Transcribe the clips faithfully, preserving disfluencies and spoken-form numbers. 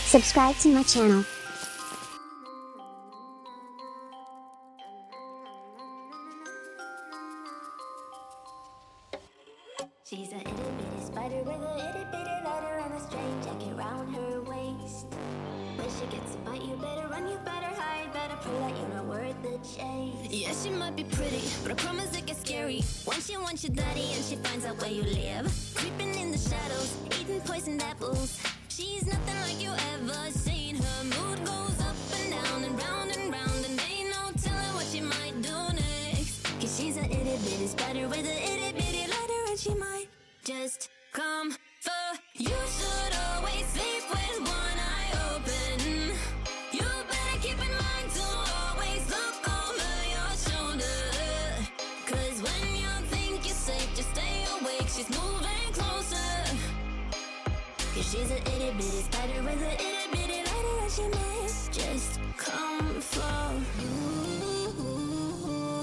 Subscribe to my channel. She's a itty bitty spider with a itty bitty lighter and a string jacket round her waist. When she gets a bite, you better run, you better hide, better prove that you're not worth the chase. Yeah, she might be pretty, but I promise it gets scary once she wants your daddy and she finds out where you live. Creeping in the shadows, eating poisoned apples. She's nothing like you ever seen. Her mood goes up and down and round and round, and ain't no telling what she might do next. Cause she's a itty bitty spider with a itty bitty lighter and she might just come for you. Should always sleep with one eye open. You better keep in mind to always look over your shoulder. Cause when you think you're safe, just stay awake. She's moving closer. Cause she's a itty bitty spider with a itty bitty lighter and she might just come for you.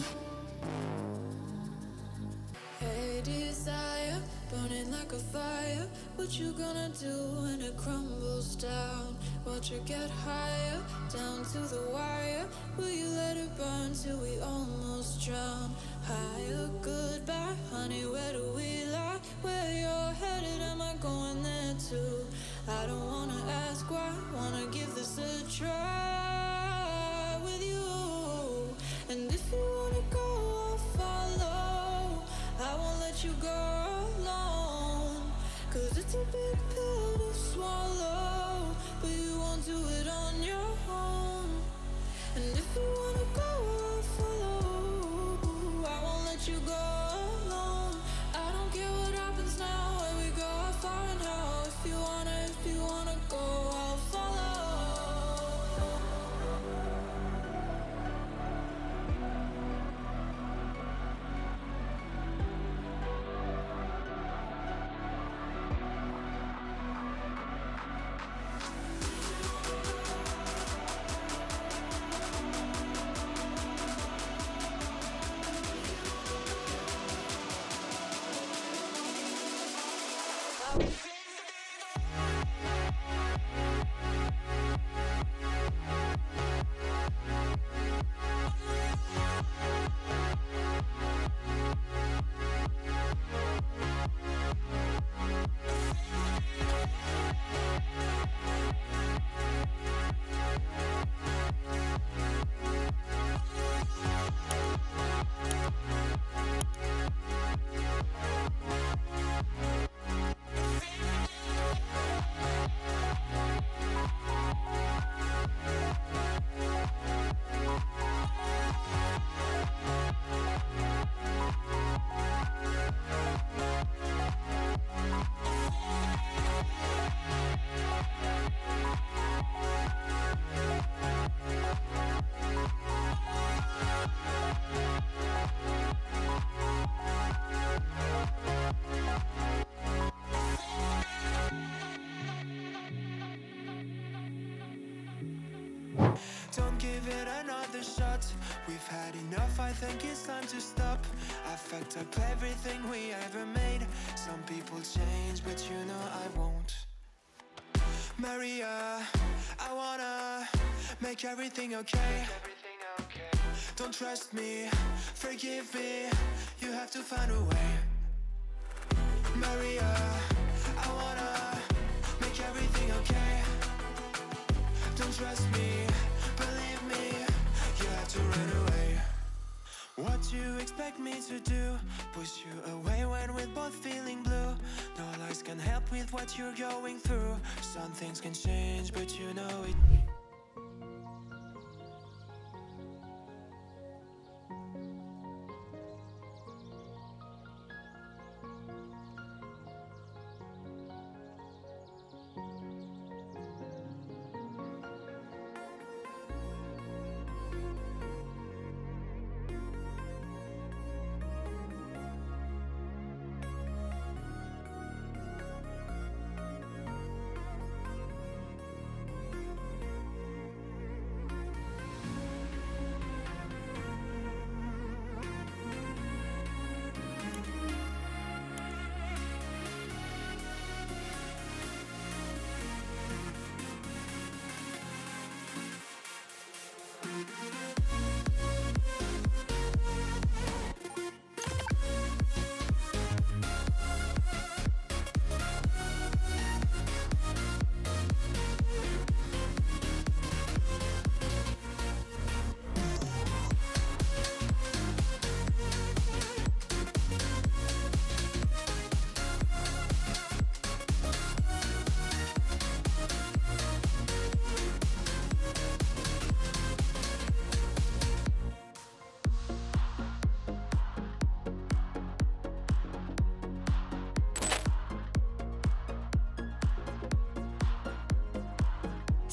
Hey desire, burning like a fire. What you gonna do when it crumbles down? Watch it get higher, down to the wire. Will you let it burn till we almost drown? Higher, goodbye, honey, where do we lie? Where you're headed, am I going there too? I don't wanna ask why, wanna give this a try with you. And if you wanna go, I'll follow. I won't let you go alone. Cause it's a big pill to swallow, but you won't do it on your own. And if you wanna go, I'll follow. I won't let you go alone. I don't care what happens now, where we go, how far and how. If you wanna, if you wanna go, I'll follow. Don't give it another shot. We've had enough, I think it's time to stop. I fucked up everything we ever made. Some people change, but you know I won't. Maria, I wanna make everything okay. Don't trust me, forgive me, you have to find a way. Maria, I wanna make everything okay. Don't trust me, believe me, you have to run away. What you expect me to do? Push you away when we're both feeling blue. No lies can help with what you're going through. Some things can change, but you know it.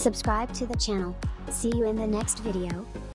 Subscribe to the channel. See you in the next video.